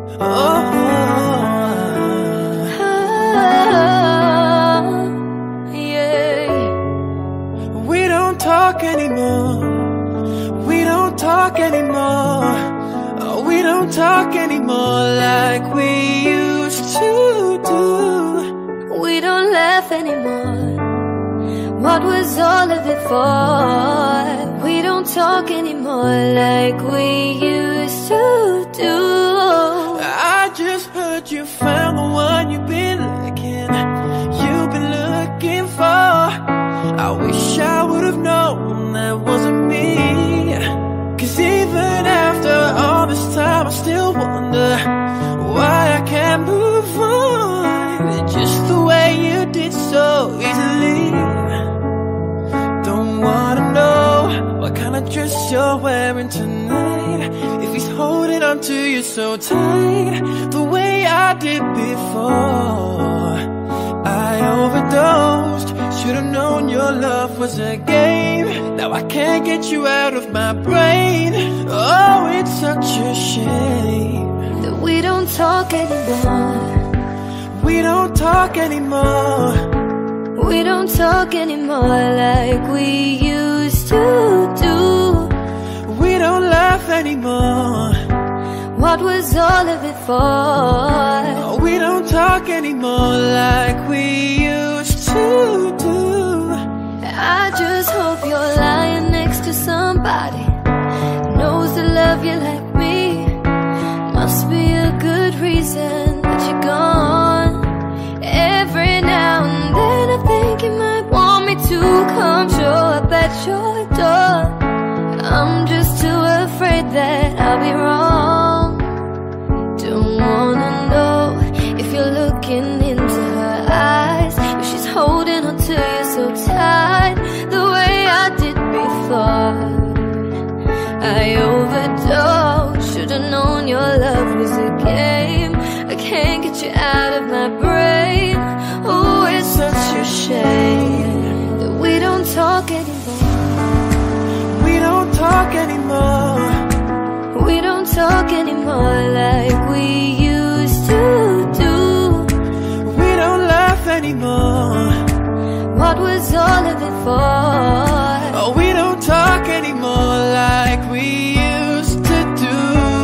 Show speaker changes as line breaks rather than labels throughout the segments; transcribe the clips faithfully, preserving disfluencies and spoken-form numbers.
Oh,
yeah.
We don't talk anymore. We don't talk anymore. Oh, we don't talk anymore like we used to do.
We don't laugh anymore. What was all of it for? We don't talk anymore like we used to do.
I just heard you found the one you've been looking, you've been looking for. I wish I would've known that wasn't me. Cause even after all this time I still wonder why I can't move on just the way you did so easily. Don't wanna know what kind of dress you're wearing tonight, if he's holding on to you so tight the way I did before. I overdosed, should've known your love was a game. Now I can't get you out of my brain. Oh, it's such a shame
that we don't talk anymore.
We don't talk anymore.
We don't talk anymore like we used to do.
We don't laugh anymore.
What was all of it for?
Oh, we don't talk anymore like we used to do.
I just hope you're lying next to somebody who knows to love you like me. Must be a good reason that you're gone. Every now and then I think you might want me to come show up at your door. I'm just too afraid that I'll be wrong. Don't wanna know if you're looking into her eyes, if she's holding on to you so tight the way I did before. I overdosed, should've known your love was a game. I can't get you out of my brain. Oh, it's such a shame that we don't talk anymore.
We don't talk anymore.
We don't talk anymore like we used to do.
We don't laugh anymore.
What was all of it for?
Oh, we don't talk anymore like we used to do.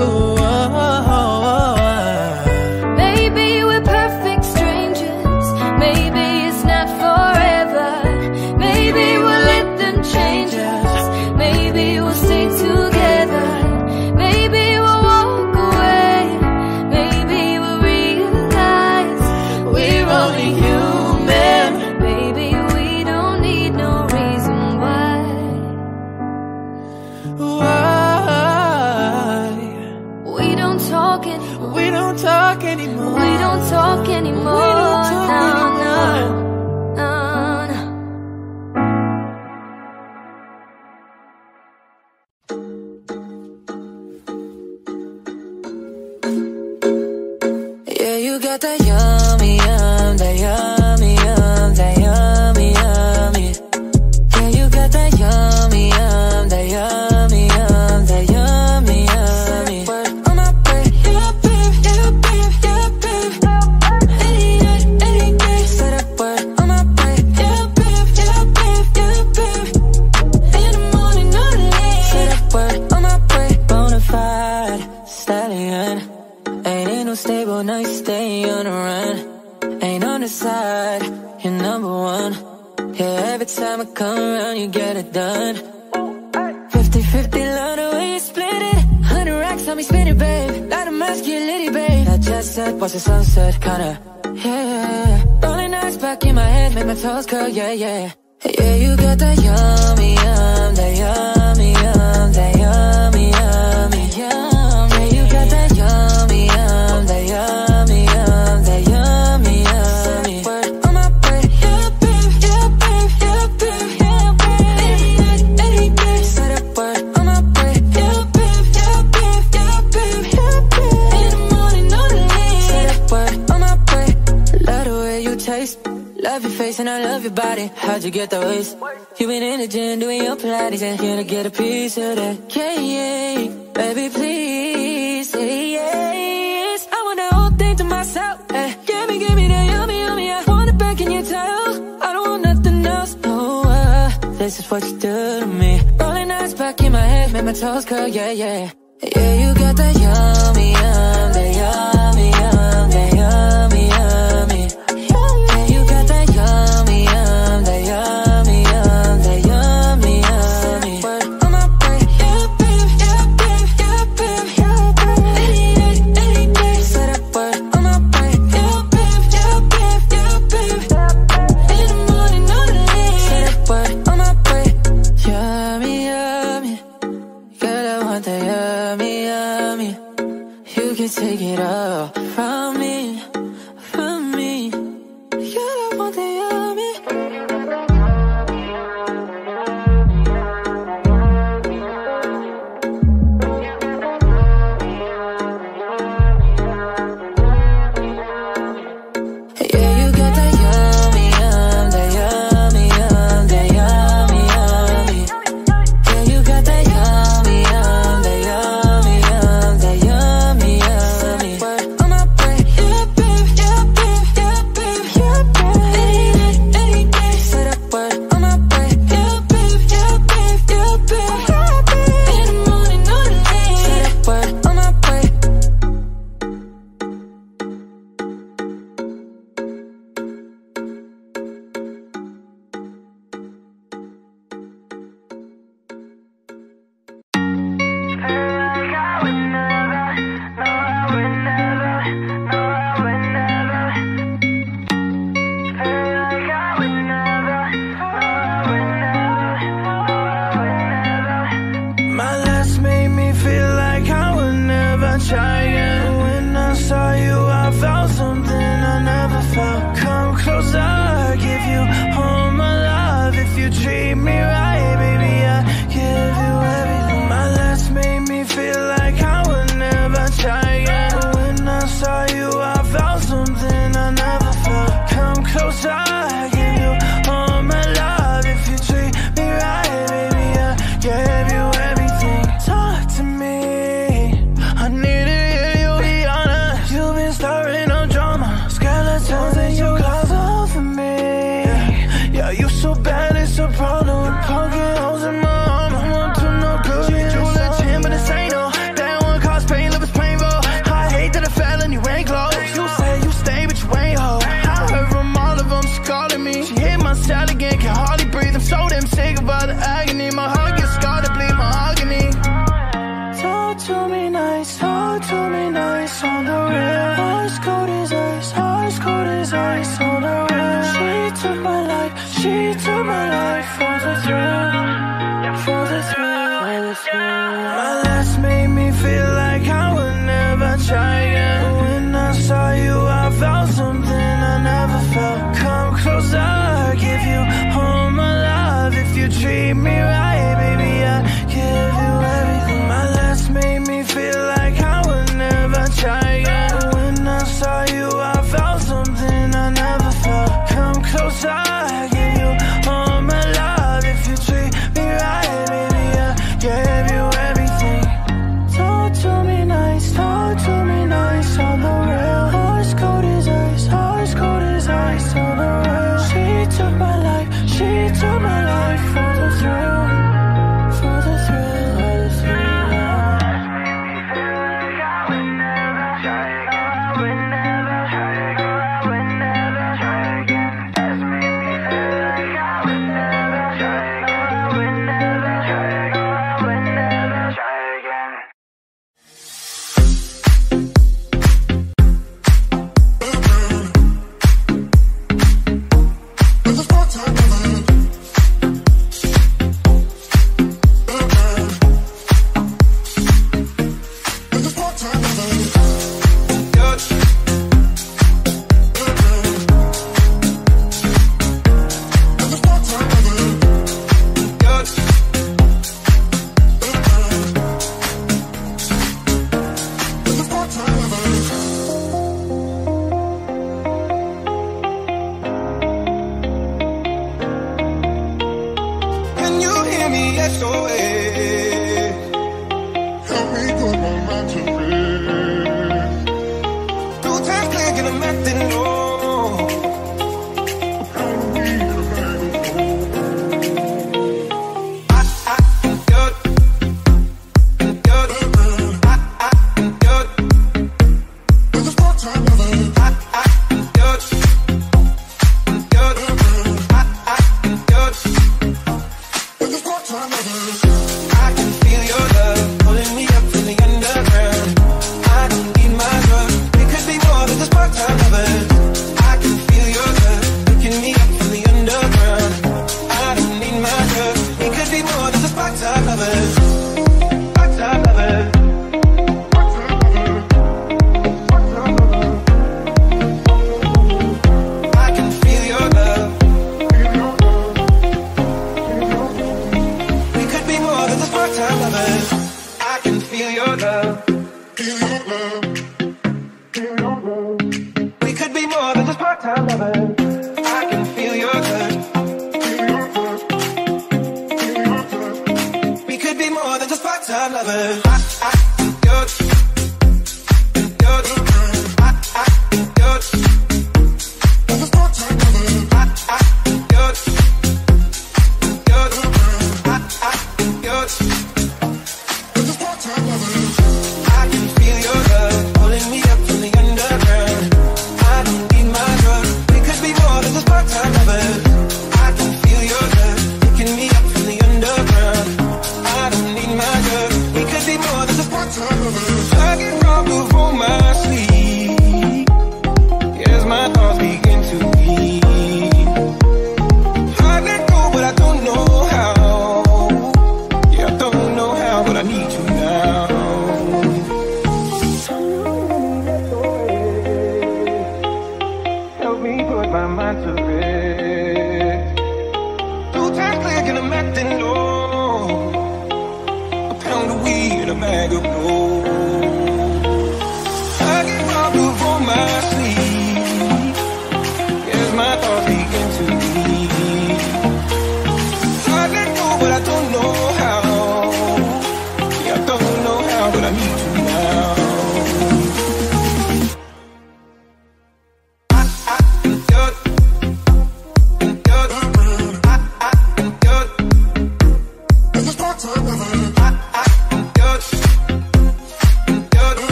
Maybe we're perfect strangers. Maybe it's not forever. Maybe we'll let them change us. Maybe we'll stay together. Maybe we'll walk away. Maybe we'll realize we're only human. Maybe we don't need no reason why.
Why?
We don't talk anymore.
We don't talk anymore.
We don't talk anymore.
We don't talk
no,
anymore.
no, no, no.
Yeah, you got that yummy, yum, that yummy, yum, that yummy, yummy. Yeah, you got that yummy, yum, that yummy, yum, that yummy, yummy. Word on my brain, yeah, babe, yeah, babe, yeah, babe. Any night, any day, say that word on my brain, yeah, babe, yeah, babe, yeah, babe. In the morning or late, say that word on my brain. Bonafide stallion. Ain't in no stable, now you stay on the run. Ain't on the side, you're number one. Yeah, every time I come around, you get it done. Fifty fifty, love the way you split it. Hundred racks on me, spin it, babe. Light a match, get litty, babe. That jet set, watch the sunset, kinda. Yeah, rolling eyes back in my head, make my toes curl, yeah, yeah. Yeah, you got that yummy, yum, that yummy, yum, that yummy, yummy, yum. Yeah, you got that yummy, yum, that yummy, yum, that yummy, yummy. Word on my brain, yeah, babe, yeah, babe, yeah, babe, yeah, babe. Any night, any day, say that word on my brain, yeah, babe, yeah, babe, yeah, babe, yeah, babe. In the morning or late, say that word on my brain. Love the way you taste. Love your face and I love your body. How'd you get that waist? You been in the gym doing your Pilates and here to get a piece of that. Yeah, yeah, baby, please say yes. this is what you do to me. Rolling eyes back in my head, make my toes curl, yeah, yeah. Yeah, you got that yummy, yum, that yummy, yum, that yummy, yummy. Yeah, you got that yummy, yum, that yummy, yum, that yummy, yummy. Word on my way, yeah, babe, yeah, babe, yeah, babe, yeah, babe. Any day, any day, say that word on my way, yeah, babe, yeah, babe, yeah, babe. In the morning, on the lane, say that word on my way. Yummy, yummy, girl, I want that yummy, yummy. You can take it all from me, from me. Girl, I want that yummy. Yeah, you got that yummy, yum, that yummy, yum, that yummy, yummy. Yeah, you got that yummy, yum, that yummy, yum, that yummy, yummy. Word on my way, yeah, babe, yeah, babe, yeah, babe, yeah, babe. Any day, any day, say that word on my way, yeah, babe, yeah, babe, yeah, babe, yeah, babe. In the morning, on the lane, say that word on my way.
My last made me feel like I would never try again. When I saw you, I felt something I never felt. Come closer, I give you all my love. If you treat me right, baby, I give you everything. My last made me feel like I would never try again. When I saw you, I felt something I never felt. Come closer, I give you all my love. If you treat me right, baby, I give you everything. Talk to me, I need to hear you be honest. You've been stirring up drama, skeletons in your closet for me. Yeah, you so bad, it's a problem. Poking holes in my arm, I'm up to no good. You let him, but this ain't no. That one cause pain, love is painful. I hate that I fell and you ain't close. You say you stay, but you ain't hoe. I heard from all of them, she calling me. She hit my cell again, can hardly breathe. I'm so damn sick of all the agony. My heart gets scarred to bleed mahogany. Talk to me nice, talk to me nice on the real. Ice cold as ice, ice cold as ice on the real. She took my life, she took my life for the thrill, for the thrill, for the thrill. My last made me feel like I would never try again. When I saw you, I felt something I never felt. Come closer, I give you all my love. If you treat me right, baby, I give you everything. My last made me feel like I would never try again. When I saw you, I felt something I never felt. Come closer, I give you all my love. If you treat me right, baby, I give you everything. Talk to me nice, talk to me nice on the real. Ice cold as ice, ice cold as ice on the real. She took my life, she took my life for the thrill, for the thrill, for the thrill.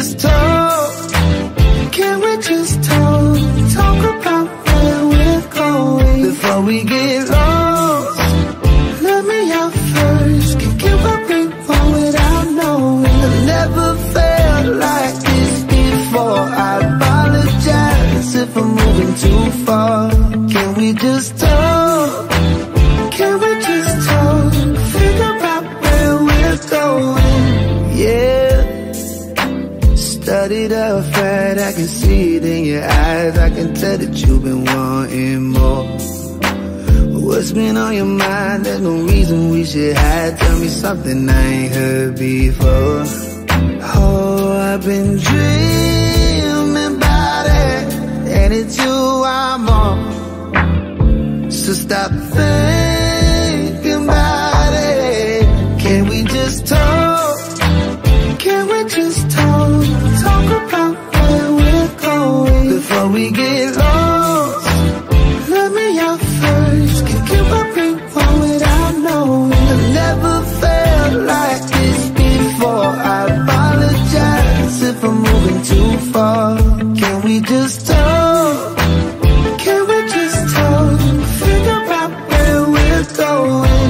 just talk? Can we just talk? Talk about where we're going before we get lost. Let me out first. Can give up on without knowing. I never felt like this before. I apologize if I'm moving too far. Can we just talk? Can we just talk? Figure out where we're going. Yeah. Studied up right, I can see it in your eyes. I can tell that you've been wanting more. What's been on your mind? There's no reason we should hide. Tell me something I ain't heard before. Oh, I've been dreaming about it, and it's you I'm on. So stop thinking about it. Can we just talk? Can we just talk? Talk about where we're going before we get lost. Let me out first. Can give up on without knowing. I never felt like this before. I apologize if I'm moving too far. Can we just talk? Can we just talk? Figure out where we're going.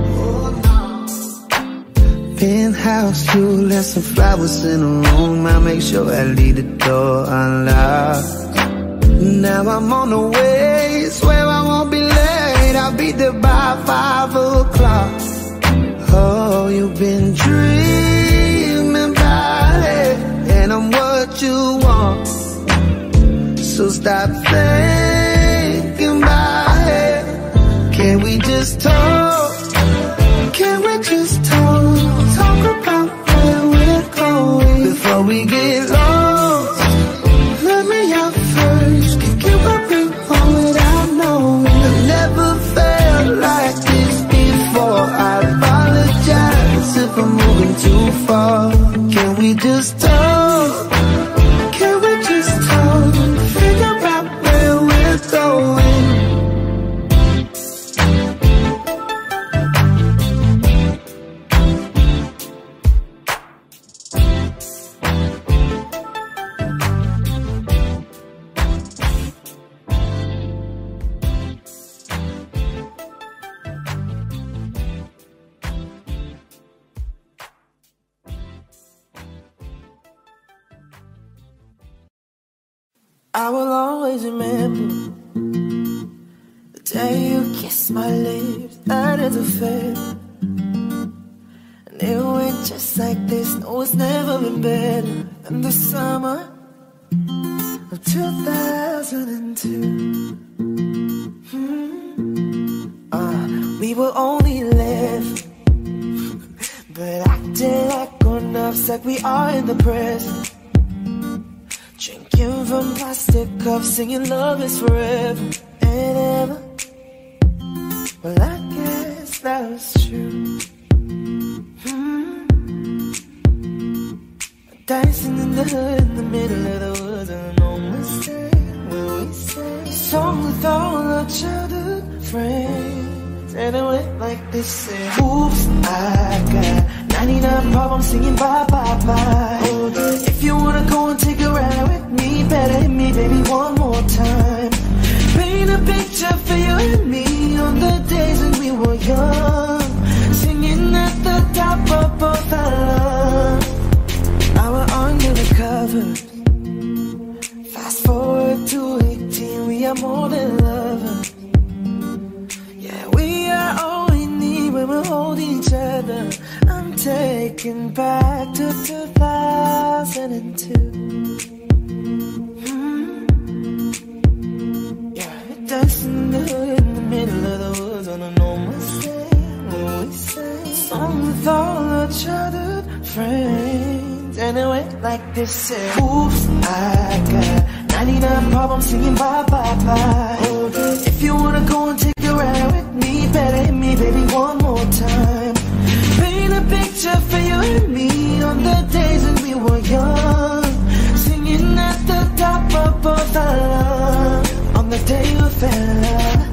Penthouse, you left some flowers in the room. I make sure I leave the door unlocked. Now I'm on the way, swear I won't be late. I'll be there by five o'clock. Oh, you've been dreaming about it, and I'm what you want. So stop thinking about it. Can we just talk? Can we just talk? Talk about where we're going before we get lost. Let me out first. Can give up on without knowing. I never felt like this before. I apologize if I'm moving too far. Can we just talk? Can we just talk? Figure out where we're going.
I will always remember the day you kissed my lips. That is a fact. And it went just like this. No, it's never been better than the summer of two thousand two. hmm. uh, We were only eleven, but acting like grown-ups, like we are in the present. Drinking from plastic cups, singing love is forever and ever. Well, I guess that was true. hmm. Dancing in the hood, in the middle of the woods, and I know we say, when we say song with all our childhood friends, and it went like this, say, oops, I got ninety-nine problems singing bye, bye, bye. Oh, yeah. If you wanna go and take a ride with me, better hit me, baby, one more time. Paint a picture for you and me on the days when we were young, singing at the top of both our lungs. Now we're under the covers. Fast forward to eighteen, we are more than lovers. Yeah, we are all we need when we're holding each other. I'm taken back to two thousand two. Dancing in the hood, in the middle of the woods, on a normal day, when we sang song with all our childhood friends, and it went like this, say, oops, I got ninety-nine problems singing bye, bye, bye. Oh, yeah. If you wanna go and take a ride with me, better hit me, baby, one more time. Paint a picture for you and me on the days when we were young, singing at the top of both our lungs. On the day you fell in love,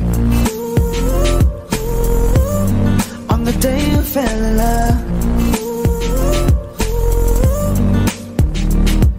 on the day you fell in love,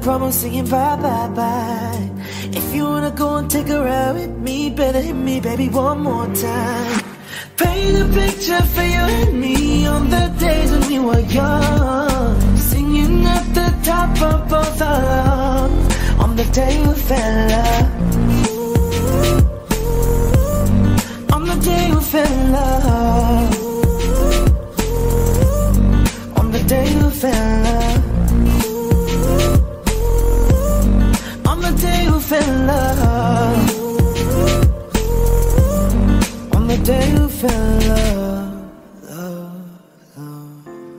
problem saying bye, bye, bye. If you wanna go and take a ride with me, better hit me, baby, one more time. Paint a picture for you and me on the days when we were young, singing at the top of both our lungs on the day we fell in love. On the day we fell in love. On the day we fell in love. On the day we fell in love. On the day we fell in love, love, love.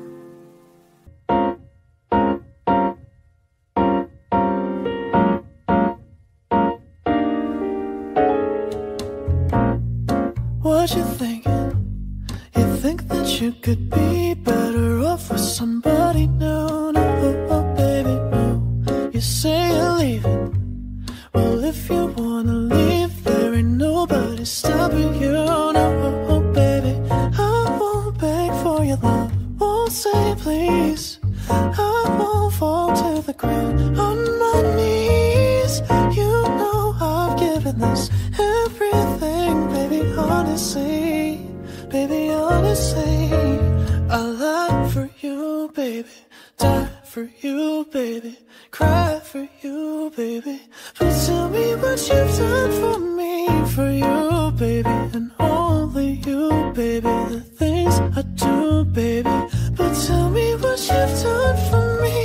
What you thinking? You think that you could be better off with somebody new? No, oh, baby, no. You say you're leaving. Well, if you wanna leave, there ain't nobody stopping you. No, oh, baby, I won't beg for your love, won't say please. I won't fall to the ground on my knees. You know I've given this everything, baby, honestly. Baby, honestly, I lie for you, baby, die for you, baby, cry for you, baby. But tell me what you've done for me, for you, baby, and only you, baby. The things I do, baby. But tell me what you've done for me.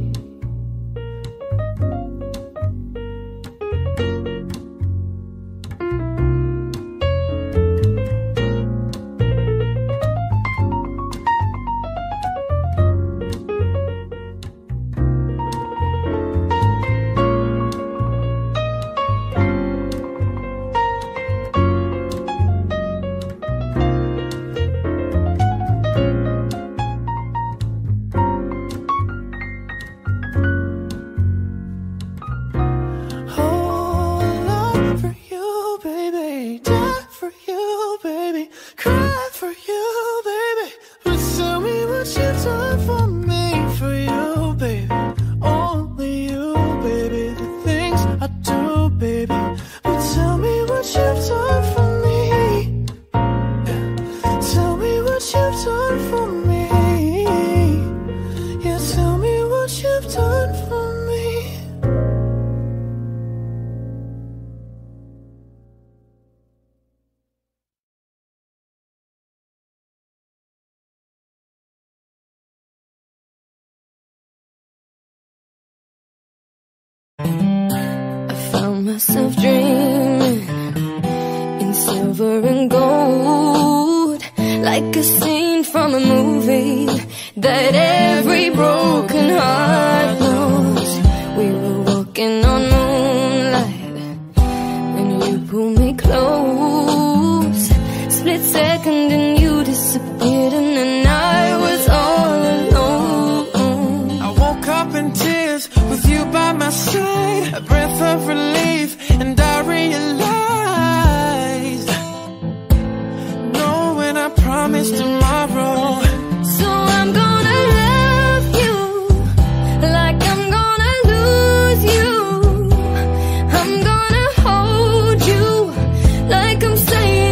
Myself dreaming in silver and gold, like a scene from a movie that every broken heart knows. We were walking on moonlight when you pulled me close. Split second and you disappeared, and then I was all alone.
I woke up in tears with you by my side, a breath of relief, and I realized, knowing I promised tomorrow.
So I'm gonna love you like I'm gonna lose you. I'm gonna hold you like I'm saying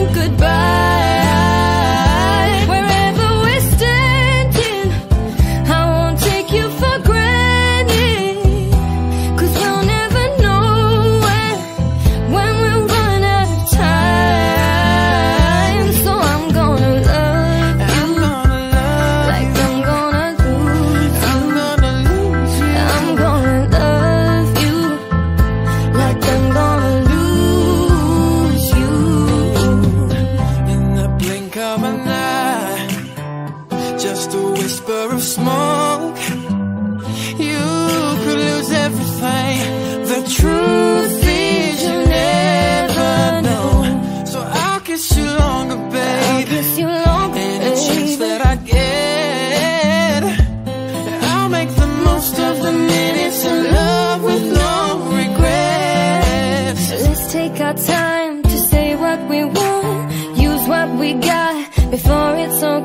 goodbye. Wherever we're standing, I won't take you for granted, 'cause we'll never know when, when we'll run out of time. So I'm gonna love you like I'm gonna lose you. I'm gonna love you like I'm gonna lose you.
In the blink of an eye, just a whisper of smoke, you could lose everything. The truth is you never know. So I'll kiss you longer,
I'll
baby.
kiss you longer,
Any chance
baby.
that I get, I'll make the most of the minutes of love with no regrets.
Let's take our time to say what we want, use what we got before it's all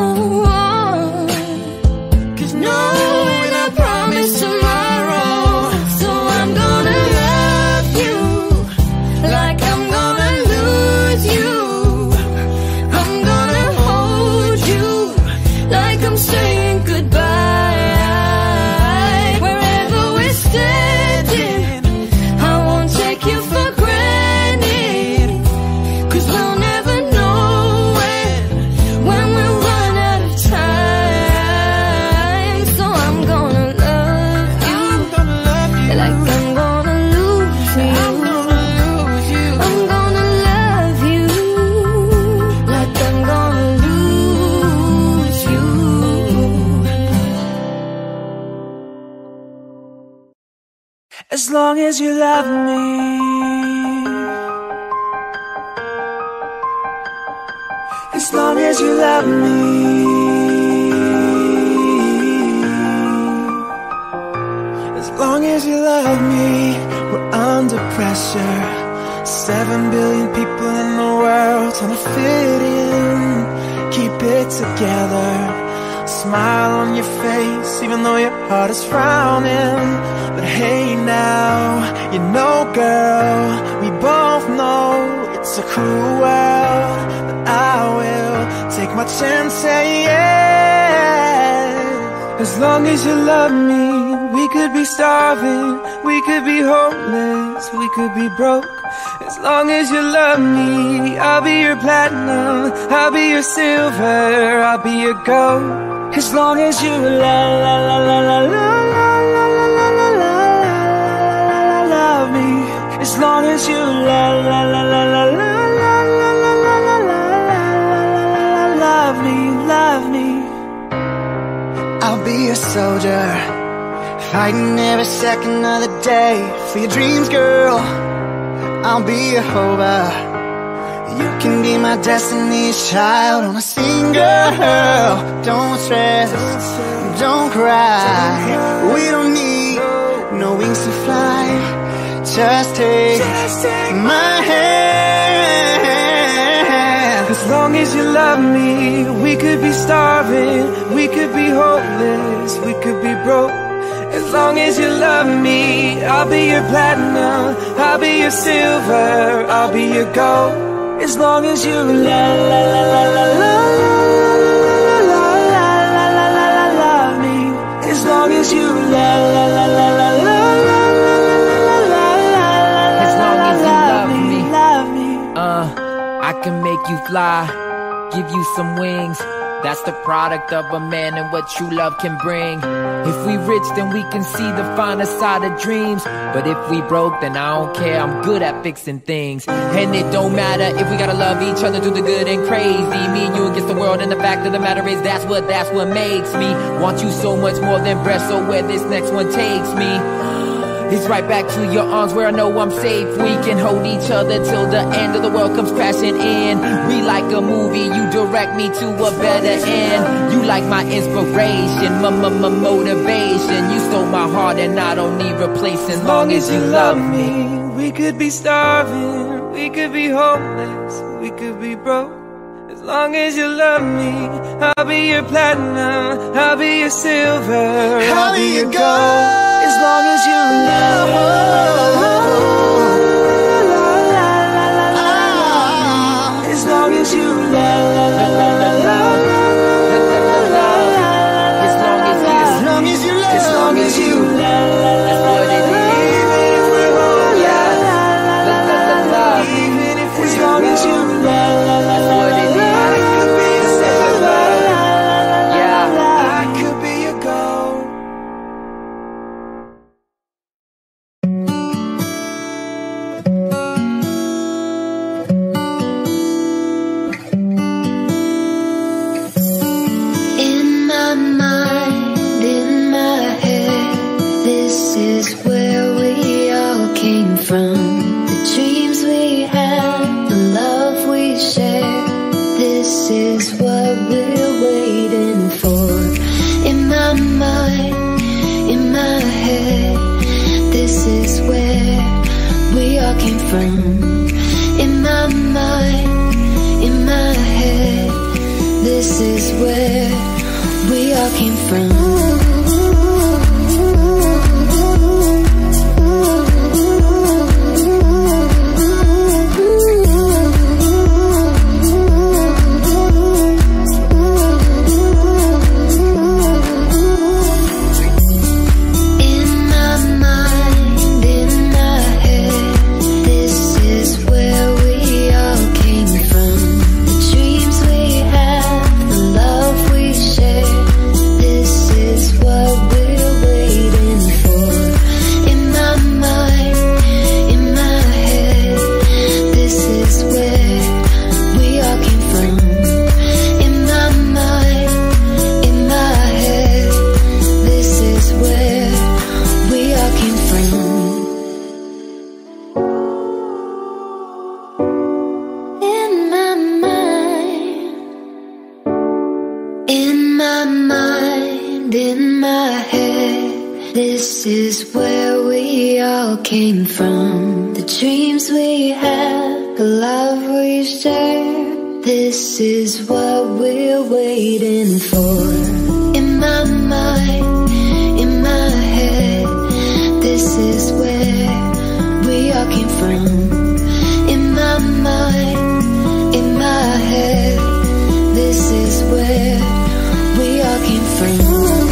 gone.
'Cause knowing I promise tomorrow, as long as you love me. As long as you love me. As long as you love me. We're under pressure. Seven billion people in the world trying to fit in. Keep it together. Smile on your face, even though your heart is frowning. But hey now, you know girl, we both know it's a cruel world. But I will take my chance, say yes. As long as you love me, we could be starving, we could be homeless, we could be broke. As long as you love me, I'll be your platinum, I'll be your silver, I'll be your gold. As long as you la la la la la la la la la la la love me. As long as you la la la la la la la la la la la love me, love me. I'll be a soldier, fighting every second of the day for your dreams, girl. I'll be your hover. You can be my destiny's child on a single. Don't stress, don't cry. We don't need no wings to fly. Just take my hand. As long as you love me, we could be starving, we could be hopeless, we could be broke. As long as you love me, I'll be your platinum, I'll be your silver, I'll be your gold. As long as you la la la la la la la la la la la love me. As long as you la la la la la la la la la.
As long as you love me,
love me.
Uh, I can make you fly, give you some wings. That's the product of a man and what true love can bring. If we rich, then we can see the finer side of dreams. But if we broke, then I don't care, I'm good at fixing things. And it don't matter if we gotta love each other through the good and crazy. Me and you against the world, and the fact of the matter is that's what, that's what makes me want you so much more than breath. So where this next one takes me, it's right back to your arms where I know I'm safe. We can hold each other till the end of the world comes crashing in. We like a movie, you direct me to a better end. You like my inspiration, m-m-m-motivation. You stole my heart and I don't need replacing. As long as you love me,
we could be starving, we could be homeless, we could be broke. As long as you love me, I'll be your platinum, I'll be your silver, I'll be your gold. As long as you love me, as long as you love, as long as you, as long as you love, as long as you love, that's what it is. Even if we're wrong, yeah, even if as long as you love, that's what it is. I could be a silver, yeah, I could be a gold.
This is And in my head, this is where we all came from. The dreams we had, the love we shared, this is what we're waiting for. In my mind, in my head, this is where we all came from. In my mind, in my head, this is where we all came from.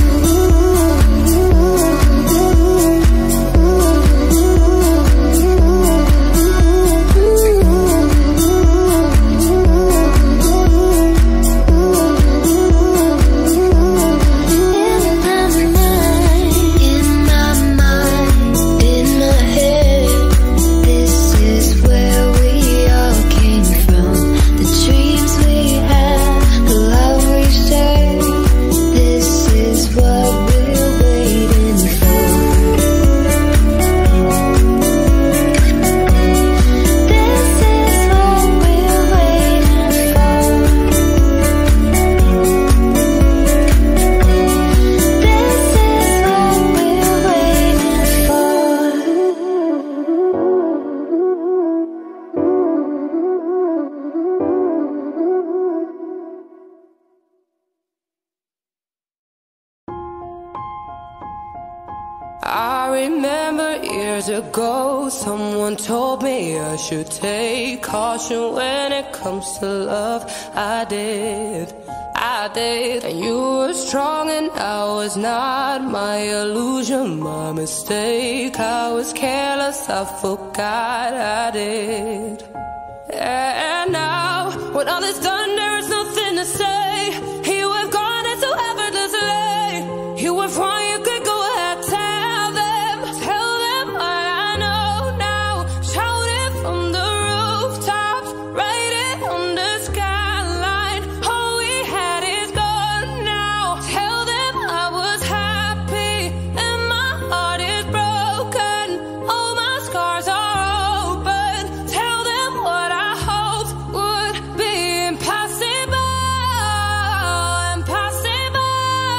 I remember years ago, someone told me I should take caution when it comes to love. I did, I did. And you were strong and I was not. My illusion, my mistake. I was careless, I forgot I did. And now, when all is done, there is nothing to say. You have gone into effortlessly. You were wrong, you could go ahead, tell them. Tell them what I know now. Shout it from the rooftops. Write it on the skyline. All we had is gone now. Tell them I was happy and my heart is broken. All my scars are open. Tell them what I hoped would be impossible. Impossible.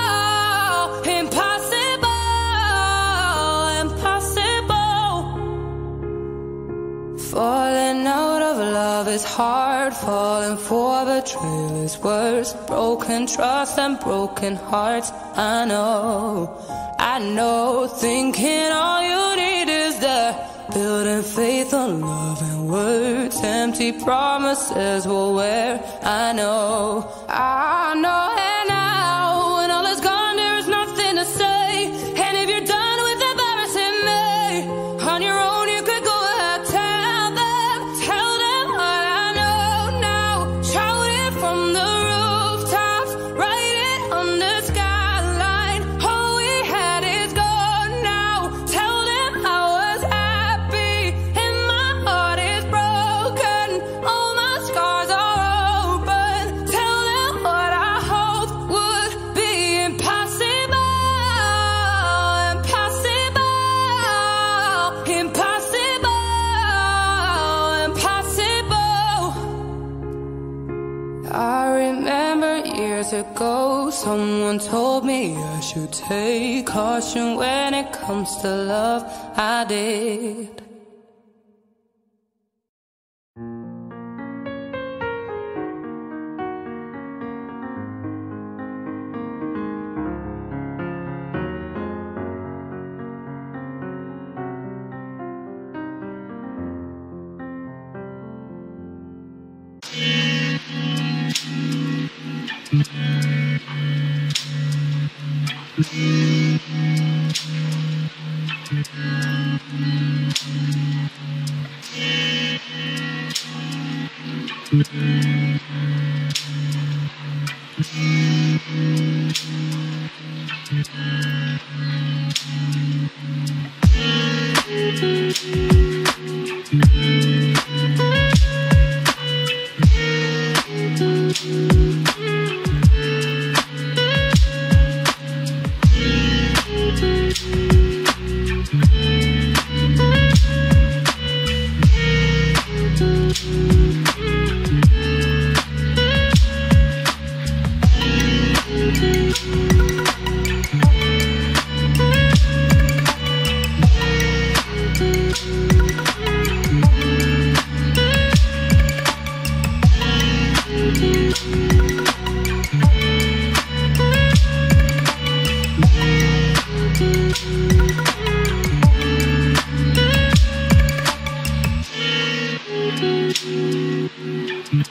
Impossible. Impossible. Falling out of love is hard. Falling for betrayal is worse. Broken trust and broken hearts. I know, I know. Thinking all you need is the building faith on love and words. Empty promises will wear. I know, I know. And now, when all is gone, there is nothing to say. And if you're done with embarrassing me, on your own you could go ahead, tell them. Tell them what I know now. Shout it from the rooftops. Write it on the skyline. All we had is gone now. Tell them I was happy and my heart is broken. All my scars are open. Tell them what I hoped would be impossible. Impossible. Impossible. Impossible. I remember years ago, someone told me I should take caution when it comes to love. I did.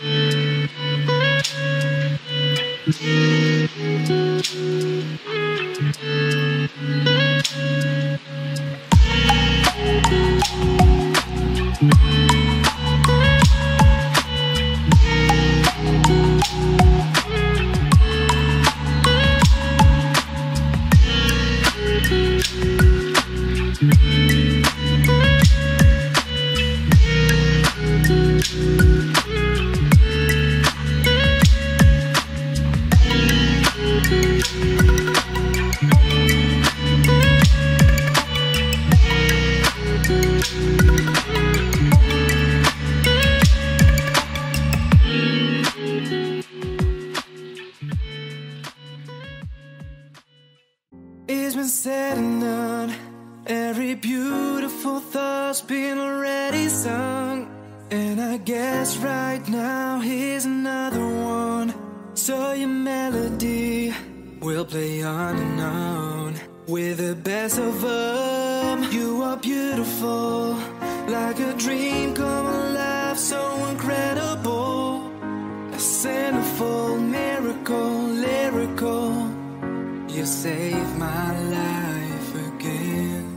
It's been said and done. Every beautiful thought's been already sung. And I guess right now here's another one. So your melody will play on and on. With the best of them, you are beautiful, like a dream come alive, so incredible. A centerfold miracle, lyrical. You saved my life again.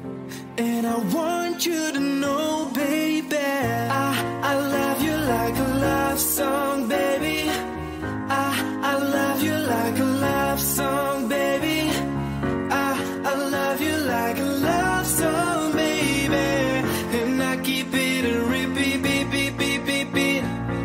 And I want you to know, baby, I, I love you like a love song, baby. I, I love you like a love song, baby. I, I love you like a love song, baby. And I keep it a repeat, beat, beat, beat, beat, beat.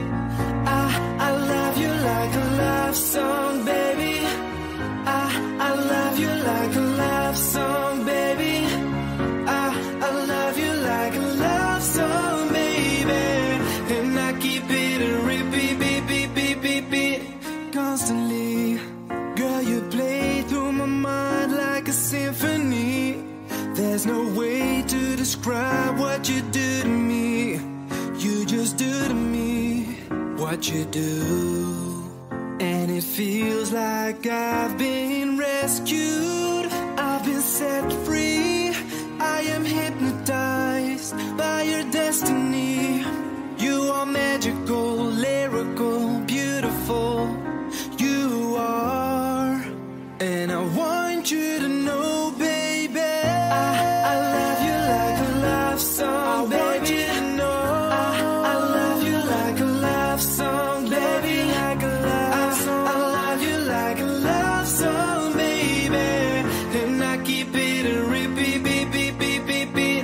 I, I love you like a love song, baby. I, I love you like a love song, baby. I, I love you like a love song, baby. And I keep it a repeat, beat, beat, beat, beat, beat. Constantly, girl, you play through my mind like a symphony. There's no way to describe what you do to me. You just do to me what you do. And it feels like I've been rescued, I've been set free. I am hypnotized by your destiny. You are magical, lyrical, beautiful. You are. And I want you to know, baby, I, I love you like a love song, baby. I want you to know, I, I love you like a love song, baby. Like a love song. I, I love you like a love song, baby. And I keep it a repeat, beat, beat, beat, beat, beat.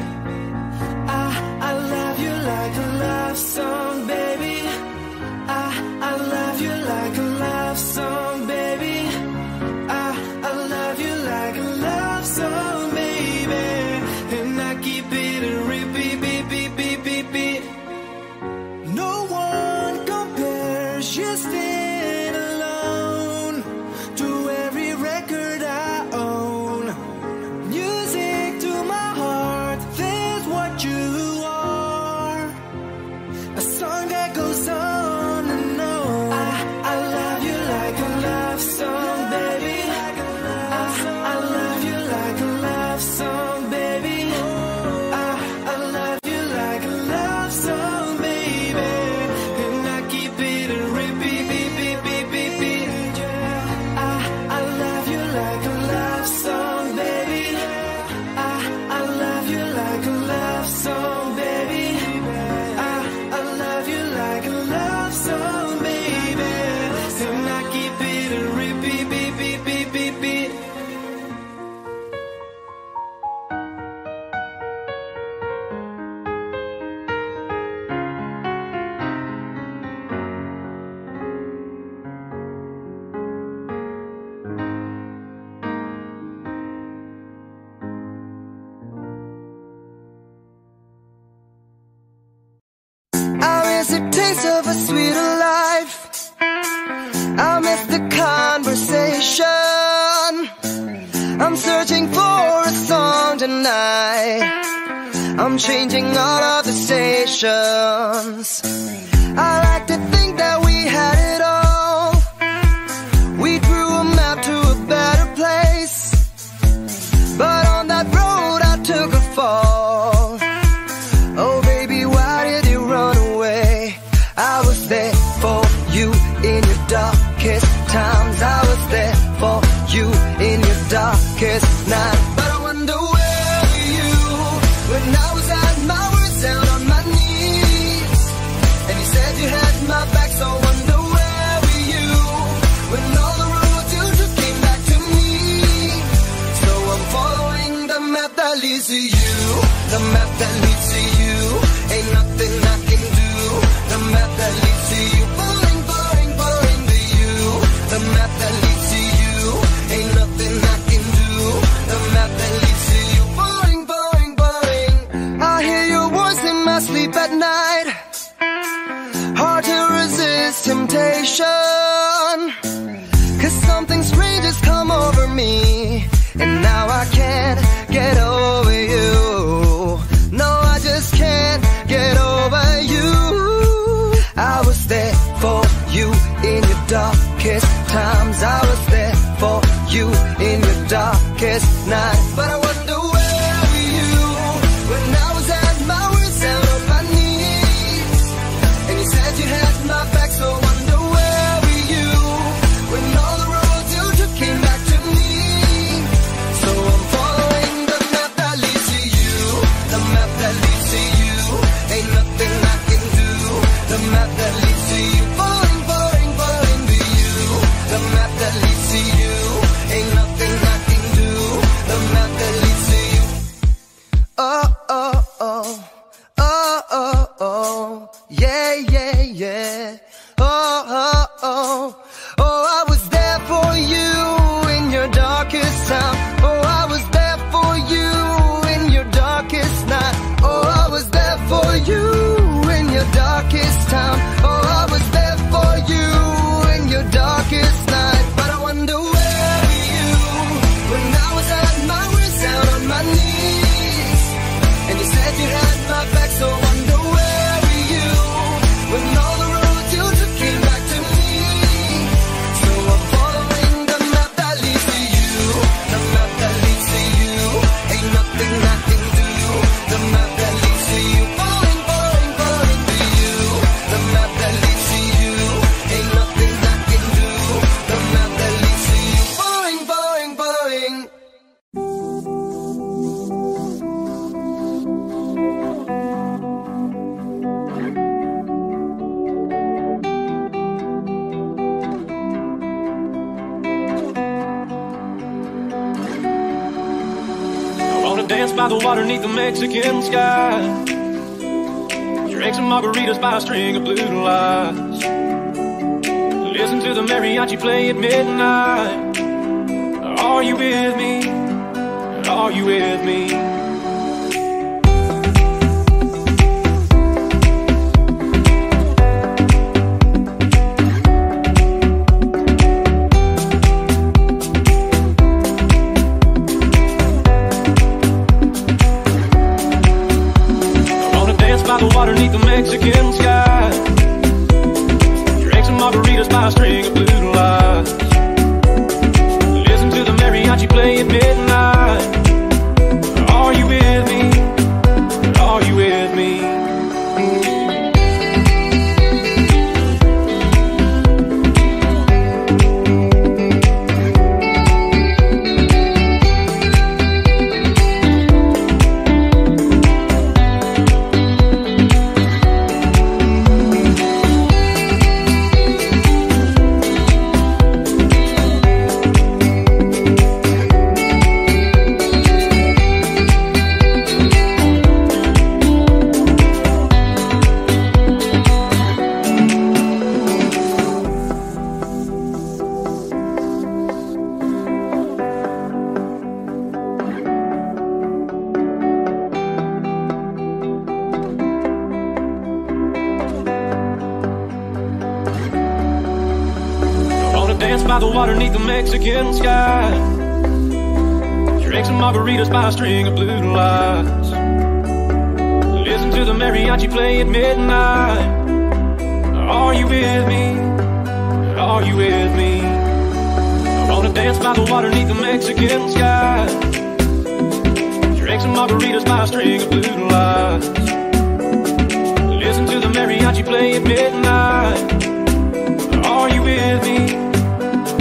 I, I love you like a love song, baby. I, I love you like a love song, baby. I, I love you like a love song, baby. And I keep it a repeat, beat, beat, beat, beat, beat. No one compares, you stand alone to every record I own. Music to my heart, that's what you are. A song that goes on and on. I, I love you like a love song, baby. I, I love you like a love song, baby. I, I love you like a love song, baby. And I keep it a repeat, beat, beat, beat, beat, beat. I, I love you like a love song, baby. I, I love you like a love song, baby. I, I love you like a love song, baby. And I keep it a repeat, beat, beat, beat, beat, beat.
I miss the taste of a sweeter life. I miss the conversation. I'm searching for a song tonight. I'm changing all of the stations. I like to think that we had it all. We drew a map to a better place, but on that road I took a fall. Oh baby, why did you run away? I was there times. I was there for you in your darkest night. But I wonder where were you when I was at my worst, down on my knees, and you said you had my back. So I wonder where were you when all the roads you took came back to me. So I'm following the map that leads to you, the map that leads to you. Ain't nothing I can do. The map that leads to you, following, following, following to you. The map that leads to you. Ain't nothing I can do. The map that leads to you, following, following, following. I hear your voice in my sleep at night. Hard to resist temptation, 'cause something strange has come over me, and now I can't get over you. No, I just can't get over you. I was there for you in your darkest times. I was there for you in your darkest night. But I wonder where were you when I was at my worst, down on my knees, and you said you had my back. So I wonder where were you when all the roads you took came back to me. So I'm following the map that leads to you, the map that leads to you. Ain't nothing I can do. The map that leads to you, following, following, following to you. The map that leads to you. Ain't nothing I can do. The map that leads to you. Oh, oh, oh. Oh, oh, oh. Yeah, yeah, yeah. Oh, oh, oh. Oh, I was there for you in your darkest time. Oh, I was there for you in your darkest night. Oh, I was there for you in your darkest time. Oh, I was there for you in your darkest night. But I wonder where were you when I was at my worst, down on my knees, and you said you had my back. So I wonder where were you when all the roads you took came back to me. So I'm following the map that leads to you, the map that leads to you. Ain't nothing I can do. The map that leads to you, following, following, following to you. The map that leads to you. Ain't nothing I can do. The map that leads to you, following, following, following.
I wanna dance by the water neath the Mexican sky, drink some margaritas by a string of blue lights, listen to the mariachi play at midnight. Are you with me? Are you with me? By the water neath the Mexican sky, drink some margaritas by a string of blue lights, listen to the mariachi play at midnight. Are you with me? Are you with me? Dance by the water neath the Mexican sky, drink some margaritas by a string of blue lights, listen to the mariachi play at midnight. Are you with me? Are you with me? I wanna dance by the water neath the Mexican sky, drink some margaritas by a string of blue lights, listen to the mariachi play at midnight. Are you with me?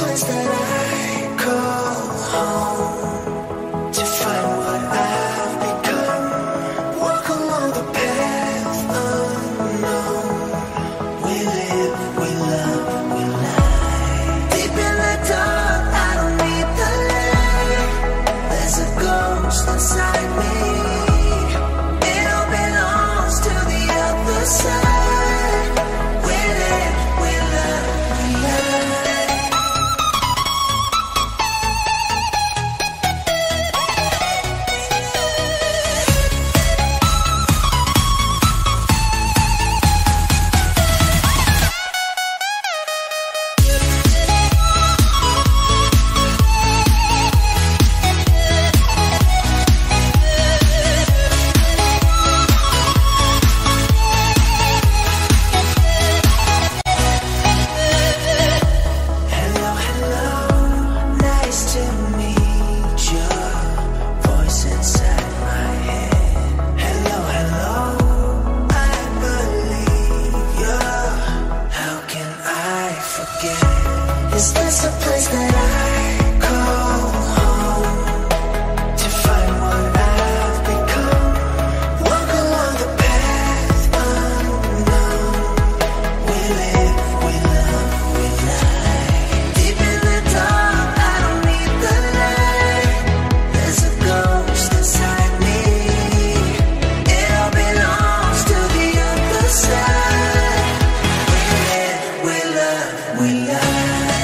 place that I call home to find what I've become. Walk along the path unknown. We live, we love, we lie. Deep in the dark, I don't need the light. There's a ghost inside me. It all belongs to the other side. Is this a place that I call home to find what I've become? Walk along the path unknown. We live, we love, we lie. Deep in the dark, I don't need the light. There's a ghost inside me. It all belongs to the other side. We live, we love, we lie.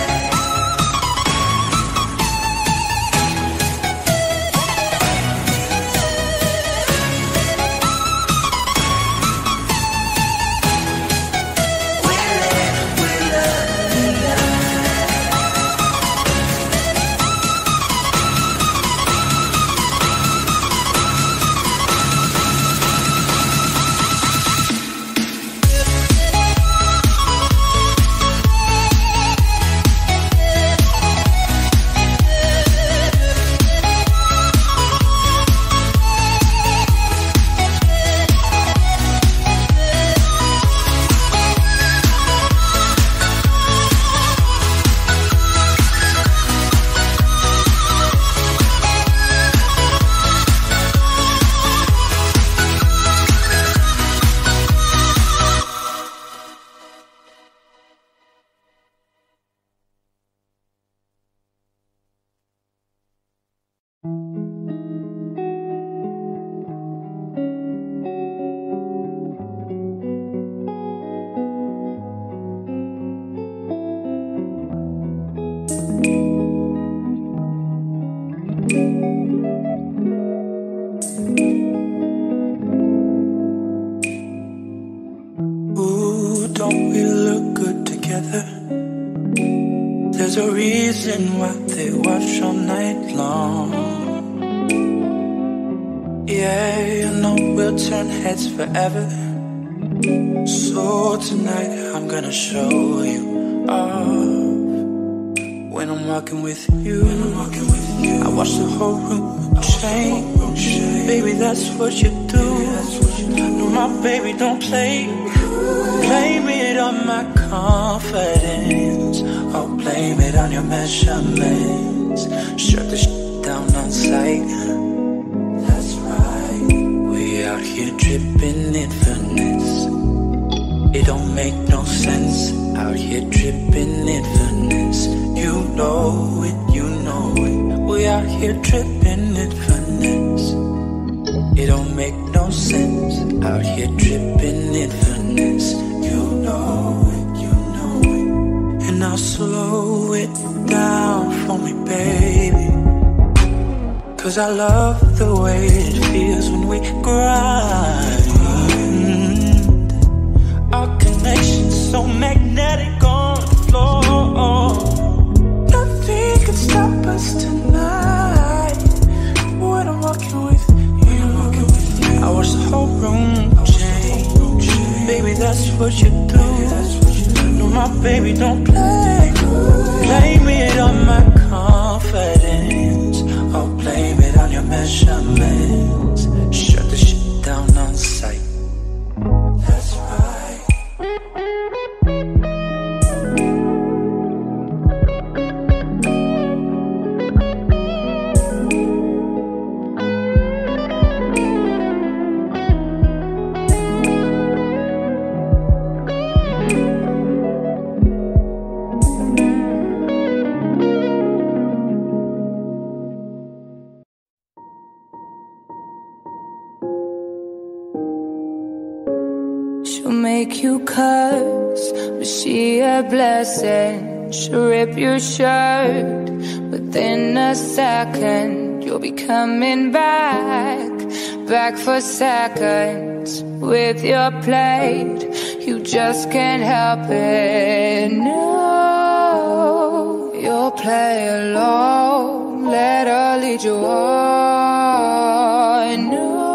Ooh, don't we look good together? There's a reason why they watch all night long. Yeah, you know we'll turn heads forever. So tonight I'm gonna show you off. When I'm walking with you, I watch the whole room change. Baby, that's what you do. No, my baby, don't play. Blame it on my confidence, or blame it on your measurements. Shut the shit down on sight. That's right. We out here dripping in finesse. It don't make no sense. Out here dripping in finesse. You know it, you know it. We out here dripping in finesse. It don't make no sense. Out here dripping in finesse. You know it, you know it. And I'll slow it down for me, baby. Cause I love the way it feels when we grind. Our connection's so magnetic on the floor. Nothing can stop us tonight. When I'm walking with you, I watch the whole room change. Baby, that's what you do. No, my baby, don't play. Blame it on my confidence, or blame it on your measurements. Shut the shit down on sight. That's right.
make you curse, but she a blessing. She'll rip your shirt within a second. You'll be coming back, back for seconds with your plate. You just can't help it. No, you'll play alone. Let her lead you on.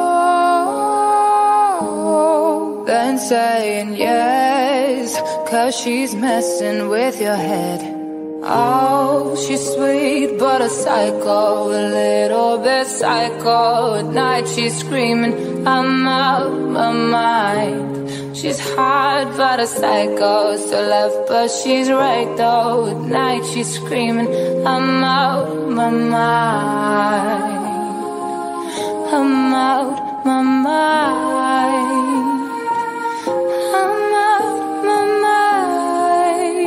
No, then saying yes, 'cause she's messing with your head. Oh, she's sweet but a psycho, a little bit psycho. At night she's screaming, I'm out my mind. She's hot but a psycho, still left but she's right though. At night she's screaming, I'm out my mind. I'm out my mind. I'm out my mind.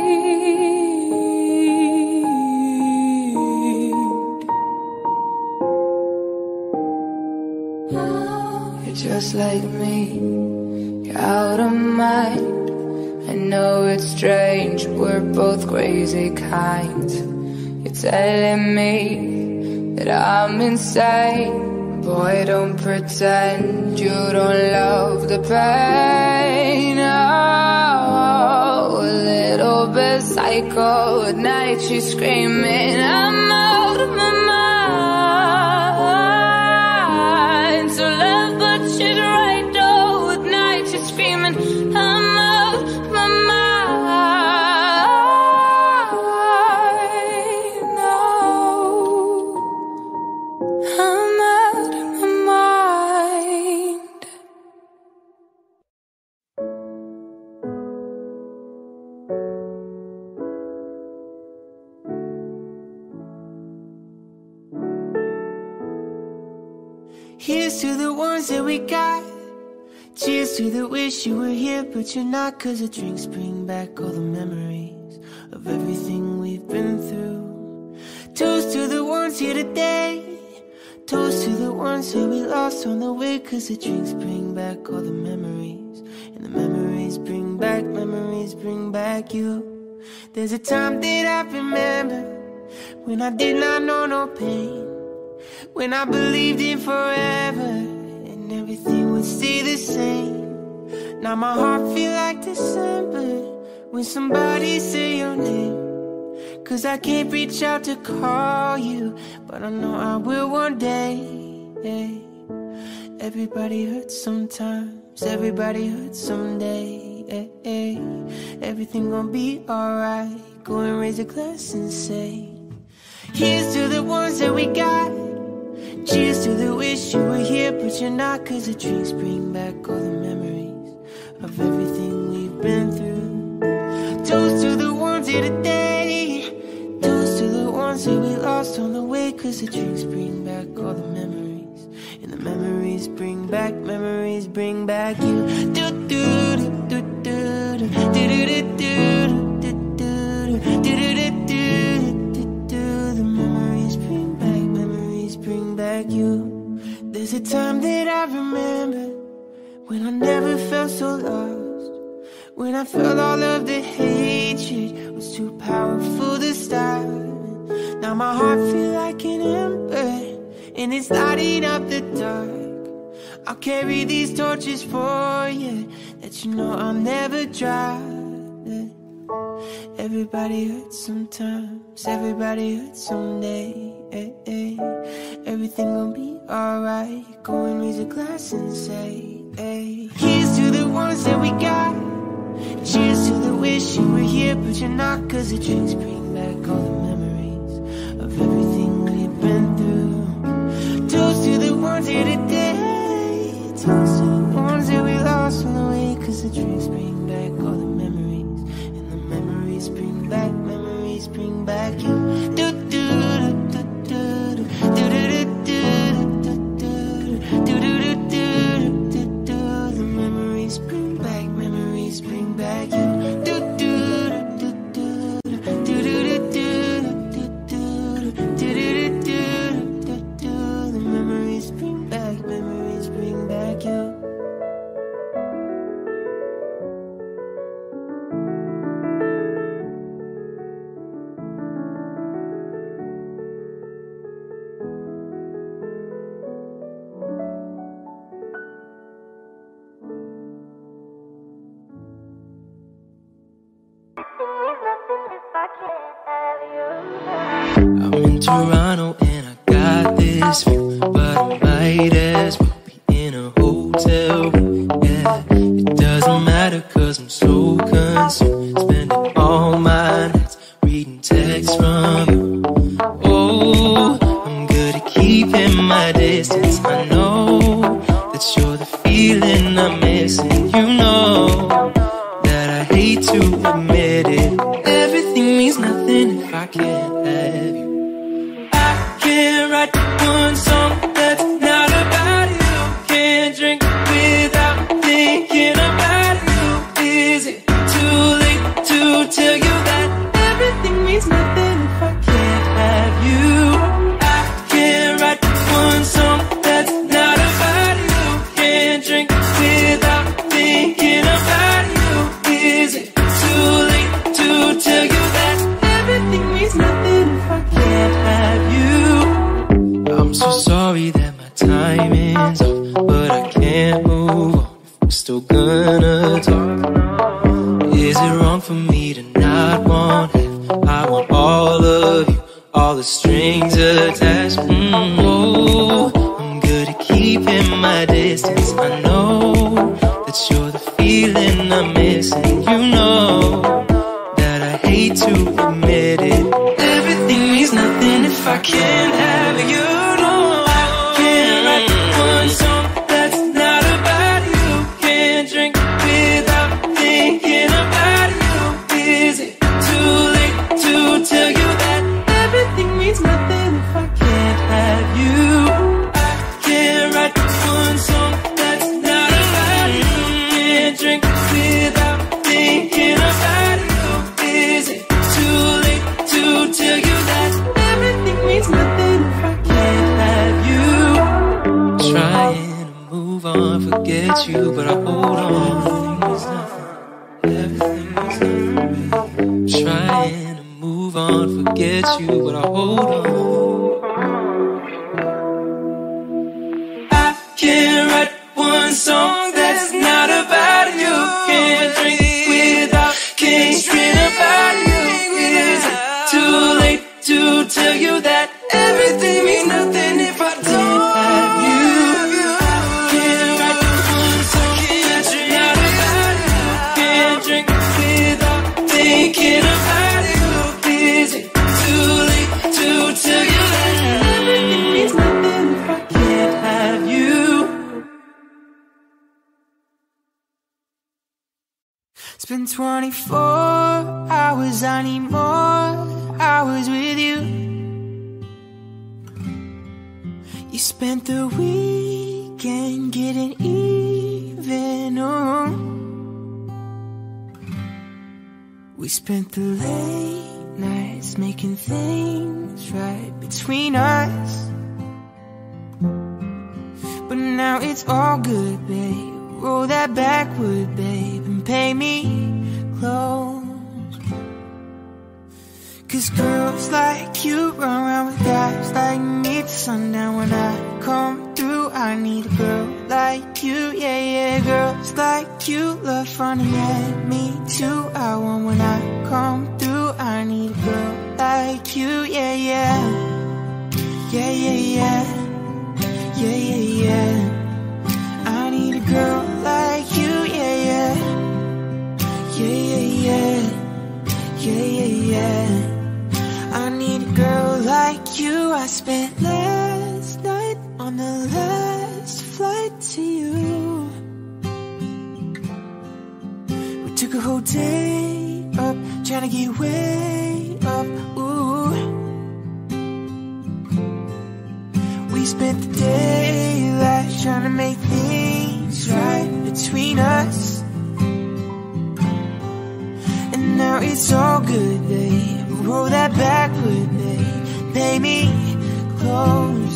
You're just like me, you're out of mind. I know it's strange, we're both crazy kinds. You're telling me that I'm insane. Boy, don't pretend you don't love the pain. Oh, a little bit psycho. At night she's screaming, I'm out of my mind. So love, but she's right though. At night she's screaming, I'm out of my mind. No, I'm out of my mind.
Here's to the ones that we got. Cheers to the wish you were here, but you're not. 'Cause the drinks bring back all the memories of everything we've been through. Toast to the ones here today. Toast to the ones that we lost on the way. 'Cause the drinks bring back all the memories, and the memories bring back, memories bring back you. There's a time that I remember when I did not know no pain, when I believed in forever and everything would stay the same. Now my heart feel like December when somebody say your name. 'Cause I can't reach out to call you, but I know I will one day. Everybody hurts sometimes, everybody hurts someday. Everything gon' be alright. Go and raise a glass and say, here's to the ones that we got. Cheers to the wish you were here, but you're not. 'Cause the drinks bring back all the memories of everything we've been through. Toast to the ones here today. Toast to the ones that we lost on the way. 'Cause the drinks bring back all the memories, and the memories bring back, memories bring back you. Do do do do do do do do do do do do. The memories bring back, memories bring back you. There's a time that I remember when I never felt so lost, when I felt all of the hatred was too powerful to stop. Now my heart feel like an ember, and it's lighting up the dark. I'll carry these torches for you, that you know I'll never drop. Everybody hurts sometimes, everybody hurts someday. Everything gon' be alright. Go and raise a glass and say, here's to the ones that we got. Cheers to the wish you were here, but you're not. 'Cause the drinks bring back all the memories of everything we've been through. Toast to the ones here today. Toast to the ones that we lost on the way. 'Cause the drinks bring back all the memories, and the memories bring back, memories bring back you. Do do do do do do do do do do do do do do. The memories bring back, memories bring back you. Do do do do do do do do do do do do. The memories bring back, memories bring back you.
I'm in Toronto and I got this view, but I might as well be in a hotel room. Yeah, it doesn't matter cause I'm so consumed, spending all my nights reading texts from you. Oh, I'm good at keeping my distance. I know that you're the feeling I'm missing. You know that I hate to admit it. Everything means nothing if I can't have you. I can't write one song that's not about you. Can't drink without thinking about you. Is it too late to tell you that everything means nothing if I can't have you? I can't write one song that's not about you. Can't drink without thinking about you. Is it too late to tell you that everything means nothing if I can't have you? I'm so sorry that my timing's off, but I can't move on if we're still gonna talk. Is it wrong for me to not want half? I want all of you, all the strings attached. Mm, oh, I'm good at keeping my distance. I know that you're the feeling I'm missing. You know that I hate to admit it. Everything means nothing if I can't have you. No, I can't write one song that's not about you. Can't drink without thinking about you. Is it too late to tell you that everything means nothing if I can't have you? I can't write one song that's not about you. Can't drink without thinking about you. Is it too late to tell you that everything means nothing if I can't have you? Trying to move on, forget you, but I hold on. Everything means nothing. Trying to move on, forget you, but I hold on. I can't write one song that's not about you. Can't drink without thinking about you. Is it too late to tell you that everything means nothing if I don't have you? Can't write one song that's not about you. Can't drink without thinking about you. Is it too late to tell you that everything means nothing if I can't have you?
It's been twenty-four hours, I need more hours with you. You spent the weekend getting even, oh. We spent the late nights making things right between us. But now it's all good, babe. Roll that backward, babe, and pay me close. Cause girls like you run around with guys like me till sundown. When I come through, I need a girl like you, yeah, yeah. Girls like you love fun, yeah, me too. I want when I come through, I need a girl like you, yeah, yeah. Yeah, yeah, yeah. Yeah, yeah, yeah. I need a girl like you, yeah, yeah. Yeah, yeah, yeah. Yeah, yeah, yeah. I need a girl like you. I spent last night on the last flight to you. We took a whole day up, trying to get way up, ooh. We spent the daylight trying to make things right between us. And now it's all good, babe. Roll that backward, babe. Pay me close.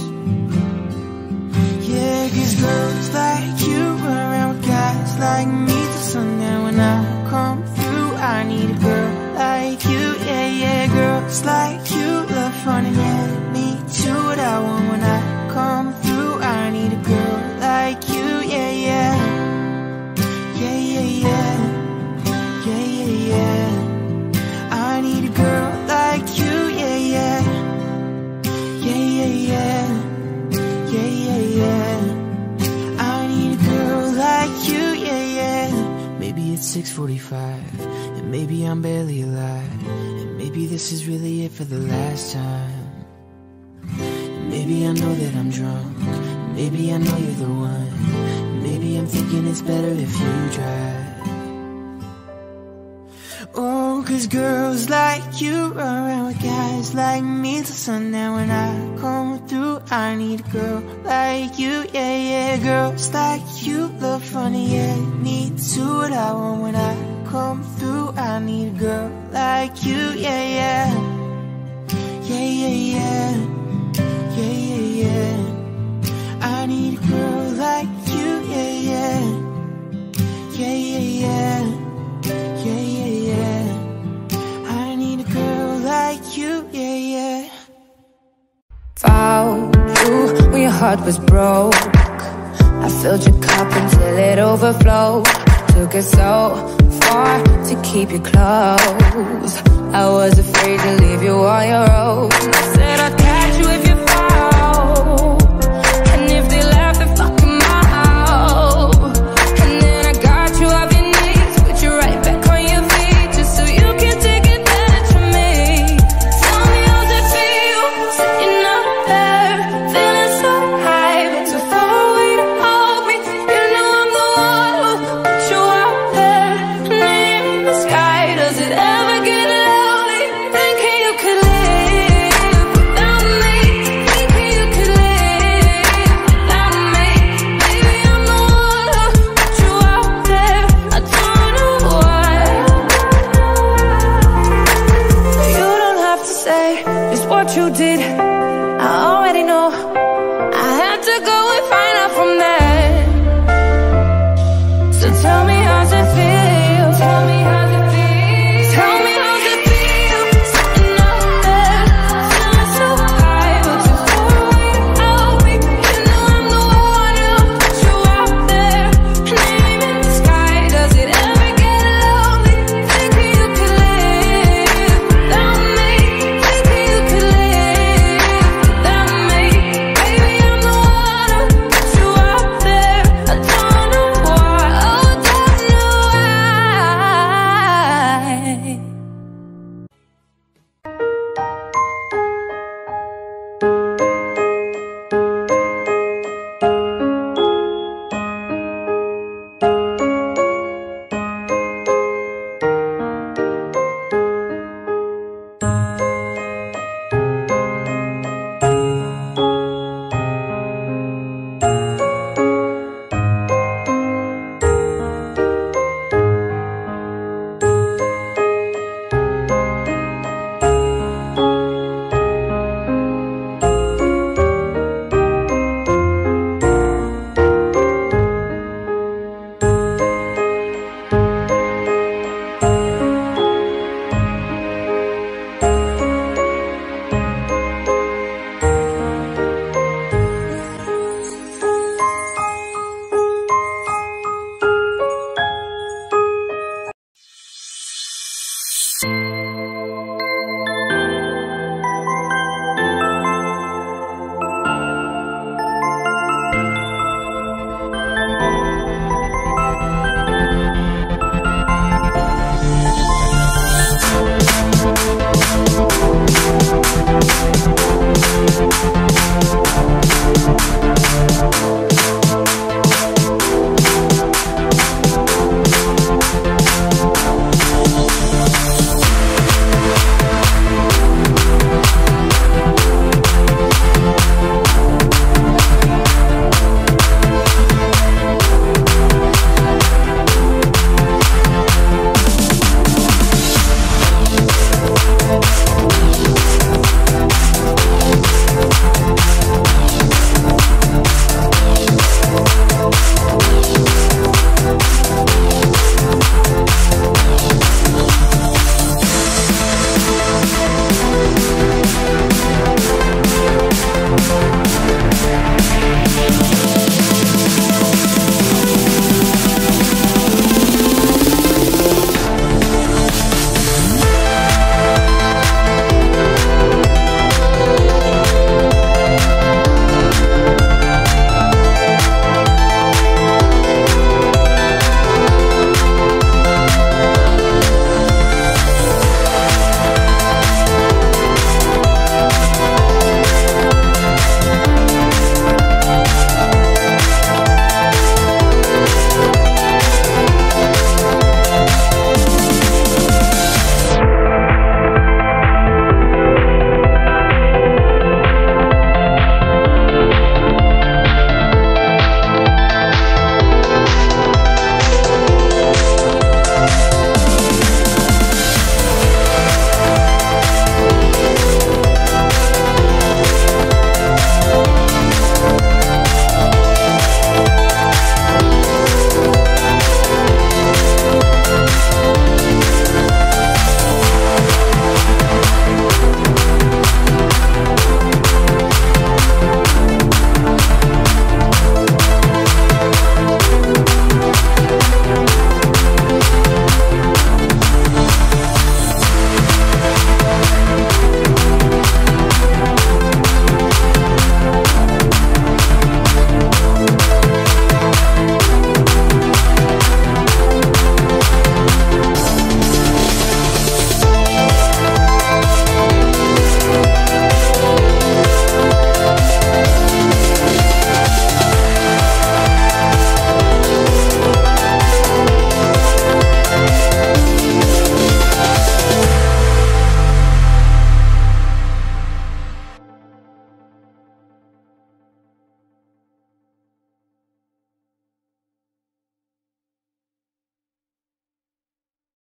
Yeah, cause girls like you run around with guys like me till sundown. When I come through, I need a girl like you, yeah, yeah. Girls like you love fun, and yeah, me too. What I want when I come through, I need a girl like you, yeah, yeah. Yeah, yeah, yeah. Yeah, yeah, yeah. I need a girl like you, yeah, yeah. forty-five, and maybe I'm barely alive, and maybe this is really it for the last time. And maybe I know that I'm drunk, maybe I know you're the one, maybe I'm thinking it's better if you drive. Oh, cause girls like you run around with guys like me till sundown. When I come through, I need a girl like you, yeah, yeah. Girls like you look funny, yeah, me too. What I want when I come through, I need a girl like you, yeah, yeah. Yeah, yeah, yeah, yeah, yeah, yeah. I need a girl like you, yeah, yeah. Yeah, yeah, yeah. Yeah, yeah, yeah. I need a girl like you, yeah, yeah.
Found you when your heart was broke. I filled your cup until it overflowed. Took it so far to keep you close. I was afraid to leave you on your own. I said I'd catch you if you fall, and if they laugh, then fuck them out. And then I got you off your knees, put you right back on your feet, just so you can take advantage of me. Tell me how's it feel, sitting up there, feeling so high, but too far away to hold me. You know I'm the one who put you out there, and in the sky. Does it ever get lonely, thinking you could live without me, thinking you could live without me? Maybe I'm the one who put you out there, I don't know why. You don't have to say just what you did, I already know. I had to go